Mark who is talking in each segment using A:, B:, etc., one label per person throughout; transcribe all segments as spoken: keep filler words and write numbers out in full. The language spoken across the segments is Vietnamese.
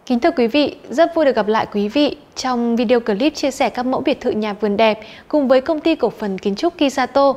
A: Kính thưa quý vị, rất vui được gặp lại quý vị trong video clip chia sẻ các mẫu biệt thự nhà vườn đẹp cùng với công ty cổ phần kiến trúc Kisato.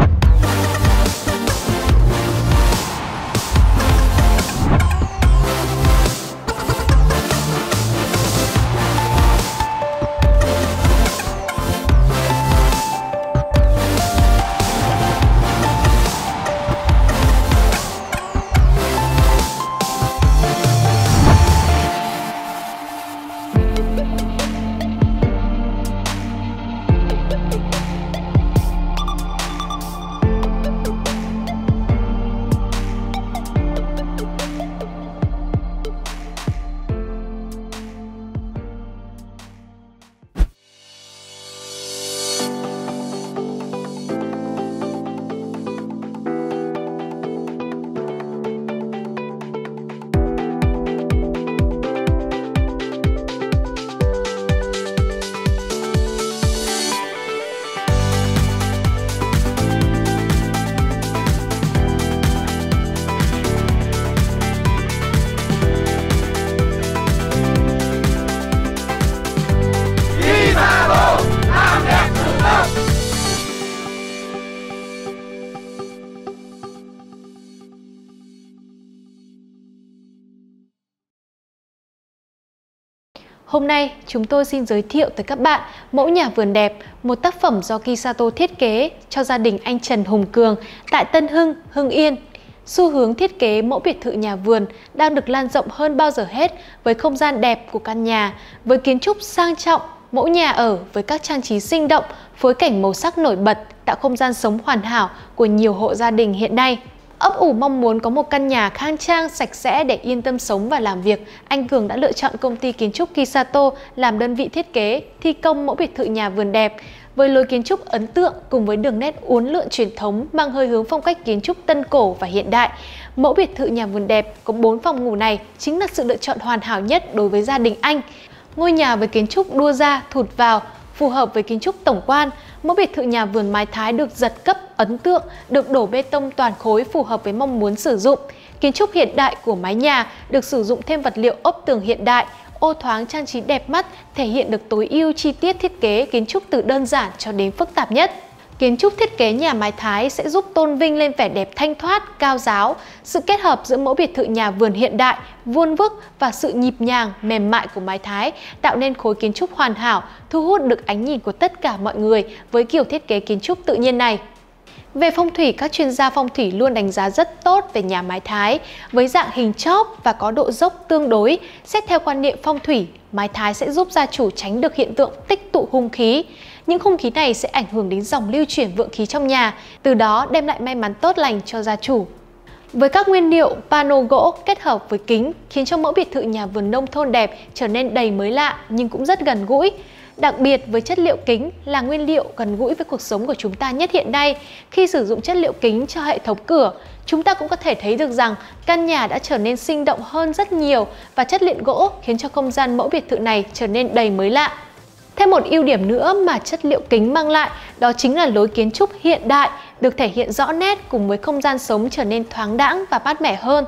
A: Hôm nay, chúng tôi xin giới thiệu tới các bạn mẫu nhà vườn đẹp, một tác phẩm do Kisato thiết kế cho gia đình anh Trần Hùng Cường tại Tân Hưng, Hưng Yên. Xu hướng thiết kế mẫu biệt thự nhà vườn đang được lan rộng hơn bao giờ hết với không gian đẹp của căn nhà, với kiến trúc sang trọng, mẫu nhà ở với các trang trí sinh động, phối cảnh màu sắc nổi bật, tạo không gian sống hoàn hảo của nhiều hộ gia đình hiện nay. Ấp ủ mong muốn có một căn nhà khang trang, sạch sẽ để yên tâm sống và làm việc, anh Cường đã lựa chọn công ty kiến trúc Kisato làm đơn vị thiết kế, thi công mẫu biệt thự nhà vườn đẹp. Với lối kiến trúc ấn tượng cùng với đường nét uốn lượn truyền thống mang hơi hướng phong cách kiến trúc tân cổ và hiện đại, mẫu biệt thự nhà vườn đẹp có bốn phòng ngủ này chính là sự lựa chọn hoàn hảo nhất đối với gia đình anh. Ngôi nhà với kiến trúc đua ra, thụt vào, phù hợp với kiến trúc tổng quan. Mẫu biệt thự nhà vườn mái Thái được giật cấp ấn tượng, được đổ bê tông toàn khối phù hợp với mong muốn sử dụng. Kiến trúc hiện đại của mái nhà được sử dụng thêm vật liệu ốp tường hiện đại, ô thoáng trang trí đẹp mắt, thể hiện được tối ưu chi tiết thiết kế kiến trúc từ đơn giản cho đến phức tạp nhất. Kiến trúc thiết kế nhà mái Thái sẽ giúp tôn vinh lên vẻ đẹp thanh thoát, cao ráo. Sự kết hợp giữa mẫu biệt thự nhà vườn hiện đại, vuông vức và sự nhịp nhàng, mềm mại của mái Thái tạo nên khối kiến trúc hoàn hảo, thu hút được ánh nhìn của tất cả mọi người với kiểu thiết kế kiến trúc tự nhiên này. Về phong thủy, các chuyên gia phong thủy luôn đánh giá rất tốt về nhà mái Thái. Với dạng hình chóp và có độ dốc tương đối, xét theo quan niệm phong thủy, mái Thái sẽ giúp gia chủ tránh được hiện tượng tích tụ hung khí. Những hung khí này sẽ ảnh hưởng đến dòng lưu chuyển vượng khí trong nhà, từ đó đem lại may mắn tốt lành cho gia chủ. Với các nguyên liệu pano gỗ kết hợp với kính khiến cho mẫu biệt thự nhà vườn nông thôn đẹp trở nên đầy mới lạ nhưng cũng rất gần gũi. Đặc biệt với chất liệu kính là nguyên liệu gần gũi với cuộc sống của chúng ta nhất hiện nay. Khi sử dụng chất liệu kính cho hệ thống cửa, chúng ta cũng có thể thấy được rằng căn nhà đã trở nên sinh động hơn rất nhiều và chất liệu gỗ khiến cho không gian mẫu biệt thự này trở nên đầy mới lạ. Thêm một ưu điểm nữa mà chất liệu kính mang lại đó chính là lối kiến trúc hiện đại được thể hiện rõ nét cùng với không gian sống trở nên thoáng đãng và mát mẻ hơn.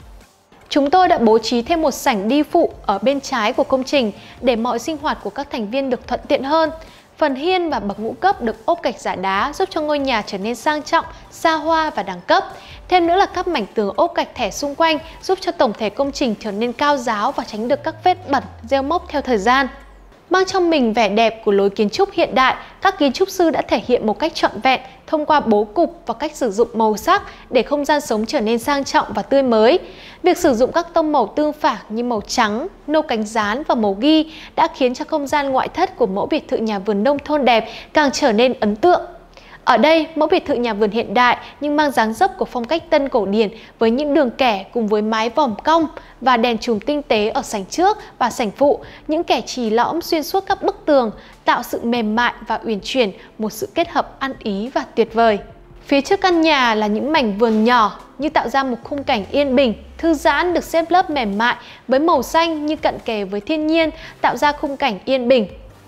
A: Chúng tôi đã bố trí thêm một sảnh đi phụ ở bên trái của công trình để mọi sinh hoạt của các thành viên được thuận tiện hơn. Phần hiên và bậc ngũ cấp được ốp gạch giả đá giúp cho ngôi nhà trở nên sang trọng, xa hoa và đẳng cấp. Thêm nữa là các mảnh tường ốp gạch thẻ xung quanh giúp cho tổng thể công trình trở nên cao ráo và tránh được các vết bẩn, rêu mốc theo thời gian. Mang trong mình vẻ đẹp của lối kiến trúc hiện đại, các kiến trúc sư đã thể hiện một cách trọn vẹn thông qua bố cục và cách sử dụng màu sắc để không gian sống trở nên sang trọng và tươi mới. Việc sử dụng các tông màu tương phản như màu trắng, nâu cánh gián và màu ghi đã khiến cho không gian ngoại thất của mẫu biệt thự nhà vườn nông thôn đẹp càng trở nên ấn tượng. Ở đây, mẫu biệt thự nhà vườn hiện đại nhưng mang dáng dấp của phong cách tân cổ điển với những đường kẻ cùng với mái vòm cong và đèn chùm tinh tế ở sảnh trước và sảnh phụ, những kẻ chì lõm xuyên suốt các bức tường, tạo sự mềm mại và uyển chuyển, một sự kết hợp ăn ý và tuyệt vời. Phía trước căn nhà là những mảnh vườn nhỏ như tạo ra một khung cảnh yên bình, thư giãn được xếp lớp mềm mại với màu xanh như cận kề với thiên nhiên, tạo ra khung cảnh yên bình.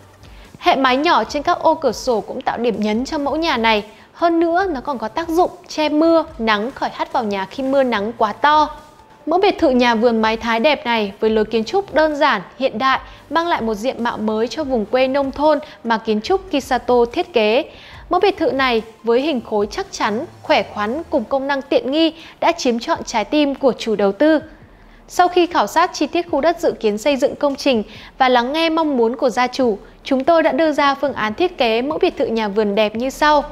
A: Hệ mái nhỏ trên các ô cửa sổ cũng tạo điểm nhấn cho mẫu nhà này. Hơn nữa, nó còn có tác dụng che mưa, nắng khỏi hắt vào nhà khi mưa nắng quá to. Mẫu biệt thự nhà vườn mái Thái đẹp này với lối kiến trúc đơn giản, hiện đại mang lại một diện mạo mới cho vùng quê nông thôn mà kiến trúc Kisato thiết kế. Mẫu biệt thự này với hình khối chắc chắn, khỏe khoắn cùng công năng tiện nghi đã chiếm trọn trái tim của chủ đầu tư. Sau khi khảo sát chi tiết khu đất dự kiến xây dựng công trình và lắng nghe mong muốn của gia chủ, chúng tôi đã đưa ra phương án thiết kế mẫu biệt thự nhà vườn đẹp như sau.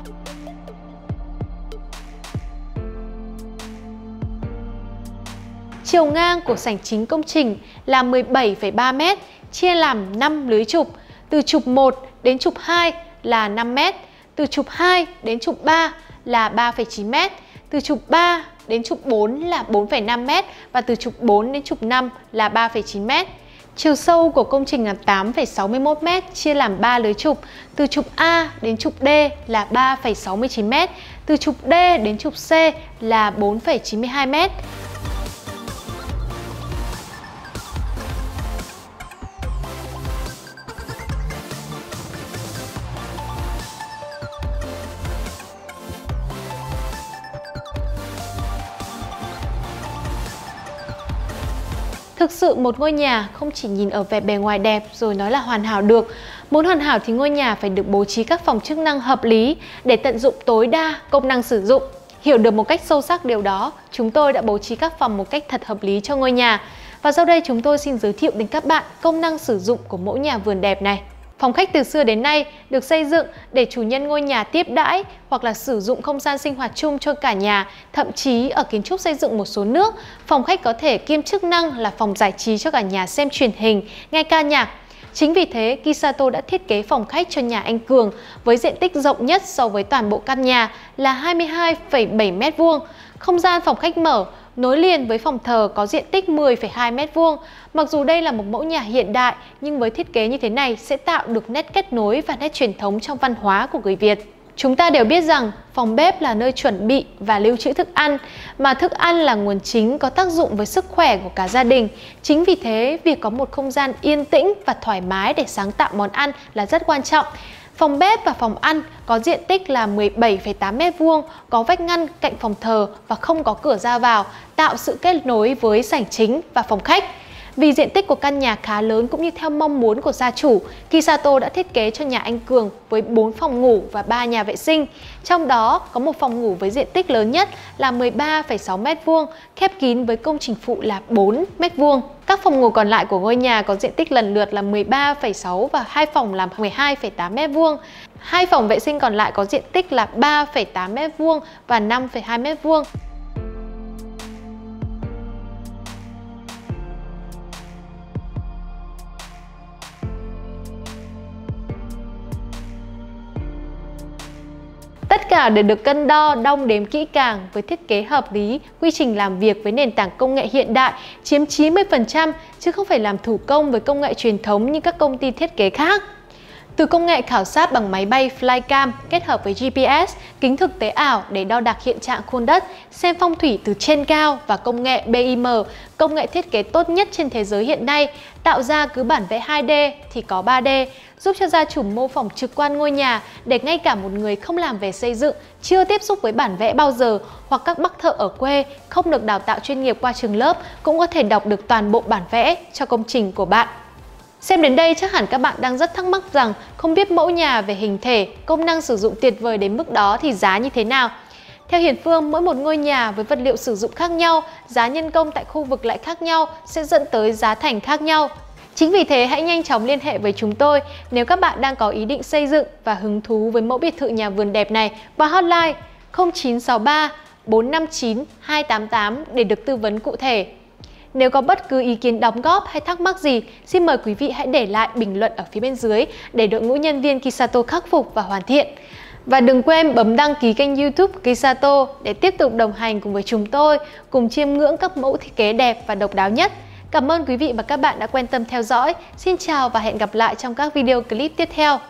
A: Chiều ngang của sảnh chính công trình là mười bảy phẩy ba mét, chia làm năm lưới trục. Từ trục một đến trục hai là năm mét, từ trục hai đến trục ba là ba phẩy chín mét, từ trục ba đến trục bốn là bốn phẩy năm mét và từ trục bốn đến trục năm là ba phẩy chín mét. Chiều sâu của công trình là tám phẩy sáu mươi mốt mét, chia làm ba lưới trục. Từ trục A đến trục D là ba phẩy sáu mươi chín mét, từ trục D đến trục C là bốn phẩy chín mươi hai mét. Thực sự một ngôi nhà không chỉ nhìn ở vẻ bề ngoài đẹp rồi nói là hoàn hảo được. Muốn hoàn hảo thì ngôi nhà phải được bố trí các phòng chức năng hợp lý để tận dụng tối đa công năng sử dụng. Hiểu được một cách sâu sắc điều đó, chúng tôi đã bố trí các phòng một cách thật hợp lý cho ngôi nhà. Và sau đây chúng tôi xin giới thiệu đến các bạn công năng sử dụng của mẫu nhà vườn đẹp này. Phòng khách từ xưa đến nay được xây dựng để chủ nhân ngôi nhà tiếp đãi hoặc là sử dụng không gian sinh hoạt chung cho cả nhà. Thậm chí ở kiến trúc xây dựng một số nước, phòng khách có thể kiêm chức năng là phòng giải trí cho cả nhà xem truyền hình, nghe ca nhạc. Chính vì thế, Kisato đã thiết kế phòng khách cho nhà anh Cường với diện tích rộng nhất so với toàn bộ căn nhà là hai mươi hai phẩy bảy mét vuông. Không gian phòng khách mở nối liền với phòng thờ có diện tích mười phẩy hai mét vuông. Mặc dù đây là một mẫu nhà hiện đại, nhưng với thiết kế như thế này sẽ tạo được nét kết nối và nét truyền thống trong văn hóa của người Việt. Chúng ta đều biết rằng phòng bếp là nơi chuẩn bị và lưu trữ thức ăn, mà thức ăn là nguồn chính có tác dụng với sức khỏe của cả gia đình. Chính vì thế, việc có một không gian yên tĩnh và thoải mái để sáng tạo món ăn là rất quan trọng. Phòng bếp và phòng ăn có diện tích là mười bảy phẩy tám mét vuông, có vách ngăn cạnh phòng thờ và không có cửa ra vào, tạo sự kết nối với sảnh chính và phòng khách. Vì diện tích của căn nhà khá lớn cũng như theo mong muốn của gia chủ, Kisato đã thiết kế cho nhà anh Cường với bốn phòng ngủ và ba nhà vệ sinh. Trong đó có một phòng ngủ với diện tích lớn nhất là mười ba phẩy sáu mét vuông, khép kín với công trình phụ là bốn mét vuông. Các phòng ngủ còn lại của ngôi nhà có diện tích lần lượt là mười ba phẩy sáu và hai phòng là mười hai phẩy tám mét vuông. Hai phòng vệ sinh còn lại có diện tích là ba phẩy tám mét vuông và năm phẩy hai mét vuông. Tất cả đều được cân đo, đong đếm kỹ càng với thiết kế hợp lý, quy trình làm việc với nền tảng công nghệ hiện đại chiếm chín mươi phần trăm chứ không phải làm thủ công với công nghệ truyền thống như các công ty thiết kế khác. Từ công nghệ khảo sát bằng máy bay Flycam kết hợp với giê pê ét, kính thực tế ảo để đo đạc hiện trạng khuôn đất, xem phong thủy từ trên cao và công nghệ bê i em, công nghệ thiết kế tốt nhất trên thế giới hiện nay, tạo ra cứ bản vẽ hai D thì có ba D, giúp cho gia chủ mô phỏng trực quan ngôi nhà để ngay cả một người không làm về xây dựng, chưa tiếp xúc với bản vẽ bao giờ hoặc các bác thợ ở quê không được đào tạo chuyên nghiệp qua trường lớp cũng có thể đọc được toàn bộ bản vẽ cho công trình của bạn. Xem đến đây chắc hẳn các bạn đang rất thắc mắc rằng không biết mẫu nhà về hình thể, công năng sử dụng tuyệt vời đến mức đó thì giá như thế nào? Theo Hiền Phương, mỗi một ngôi nhà với vật liệu sử dụng khác nhau, giá nhân công tại khu vực lại khác nhau sẽ dẫn tới giá thành khác nhau. Chính vì thế hãy nhanh chóng liên hệ với chúng tôi nếu các bạn đang có ý định xây dựng và hứng thú với mẫu biệt thự nhà vườn đẹp này qua hotline không chín sáu ba bốn năm chín hai tám tám để được tư vấn cụ thể. Nếu có bất cứ ý kiến đóng góp hay thắc mắc gì, xin mời quý vị hãy để lại bình luận ở phía bên dưới để đội ngũ nhân viên Kisato khắc phục và hoàn thiện. Và đừng quên bấm đăng ký kênh YouTube Kisato để tiếp tục đồng hành cùng với chúng tôi, cùng chiêm ngưỡng các mẫu thiết kế đẹp và độc đáo nhất. Cảm ơn quý vị và các bạn đã quan tâm theo dõi. Xin chào và hẹn gặp lại trong các video clip tiếp theo.